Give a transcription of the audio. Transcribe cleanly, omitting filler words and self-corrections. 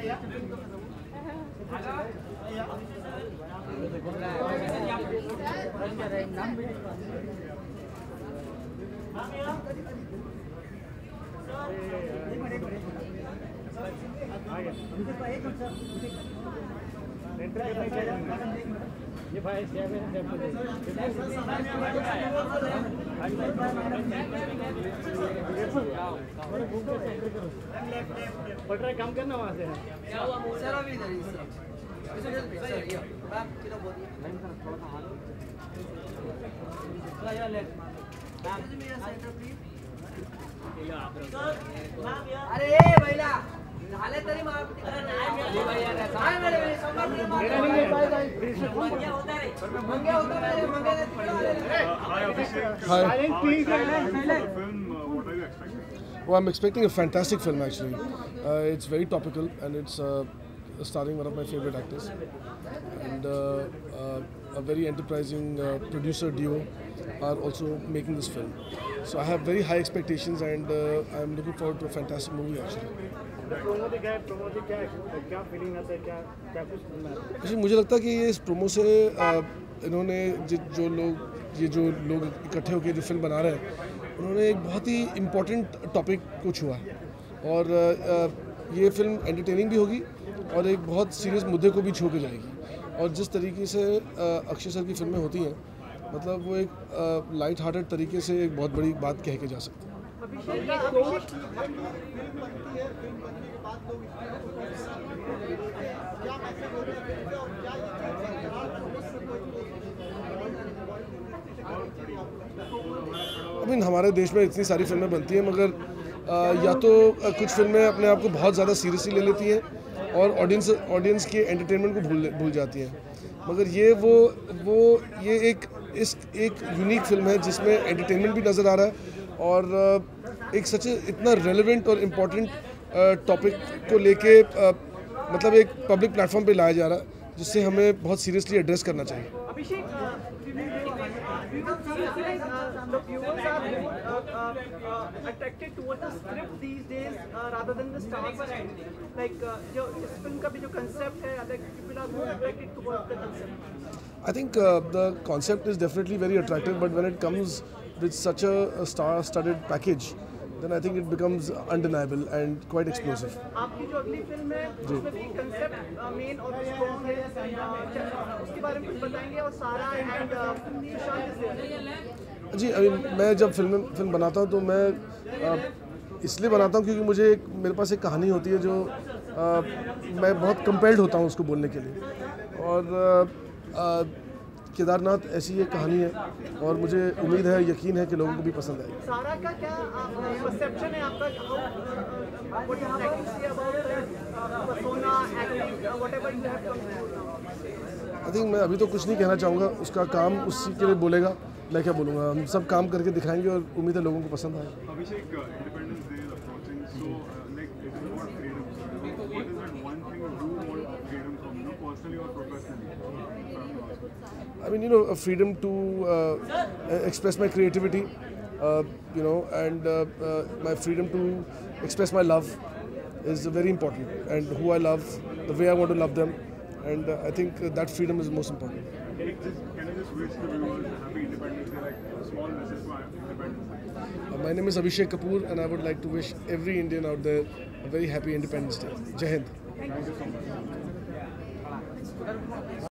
ये भाई पटरा काम करना वहाँ से सर अभी इधर अरे महिला झाले तरी Well, I'm expecting a fantastic film actually. It's very topical and it's starring one of my favorite actors and a very enterprising producer duo are also making this film. So I have very high expectations and I'm looking forward to a fantastic movie actually. actually मुझे लगता है कि ये इस promo से इन्होंने जो लोग इकट्ठे होकर जो फिल्म बना रहे हैं उन्होंने एक बहुत ही इम्पोर्टेंट टॉपिक को छुआ और ये फिल्म एंटरटेनिंग भी होगी और एक बहुत सीरियस मुद्दे को भी छू के जाएगी और जिस तरीके से अक्षय सर की फिल्में होती हैं मतलब वो एक लाइट हार्टेड तरीके से एक बहुत बड़ी बात कह के जा सकते हैं। हमारे देश में इतनी सारी फिल्में बनती हैं मगर या तो कुछ फिल्में अपने आप को बहुत ज़्यादा सीरियसली ले लेती हैं और ऑडियंस के एंटरटेनमेंट को भूल जाती हैं मगर ये एक यूनिक फिल्म है जिसमें एंटरटेनमेंट भी नज़र आ रहा है और एक सच इतना रेलेवेंट और इम्पॉर्टेंट टॉपिक को लेके मतलब एक पब्लिक प्लेटफॉर्म पे लाया जा रहा है जिससे हमें बहुत सीरियसली एड्रेस करना चाहिए। the viewers are more attracted towards the script these days rather than the stars. Like जो इस फिल्म का भी जो concept है, like people are more attracted towards the concept. I think the concept is definitely very attractive, but when it comes with such a star-studded package, then I think it becomes undeniable and quite explosive. आपकी जो अगली film है उसमें भी concept main और strong है, उसके बारे में कुछ बताएंगे और सारा and सुशांत is जी मैं जब फिल्म बनाता हूँ तो मैं इसलिए बनाता हूँ क्योंकि मेरे पास एक कहानी होती है जो मैं बहुत कंपेल्ड होता हूँ उसको बोलने के लिए और केदारनाथ ऐसी एक कहानी है और मुझे उम्मीद है यकीन है कि लोगों को भी पसंद आएगी। सारा का क्या परसेप्शन है आपका? आई थिंक मैं अभी तो कुछ नहीं कहना चाहूँगा, उसका काम उसी के लिए बोलेगा, मैं क्या बोलूँगा। हम सब काम करके दिखाएंगे और उम्मीद है लोगों को पसंद आए। I mean, freedom to express my creativity, and my freedom to express my love is very important, and who I love, the way I want to love them, and I think that freedom is most important. Can I just wish the viewers a happy Independence Day, like a small message for Independence Day? My name is Abhishek Kapoor, and I would like to wish every Indian out there a very happy Independence Day. Jai Hind. Thank you so much.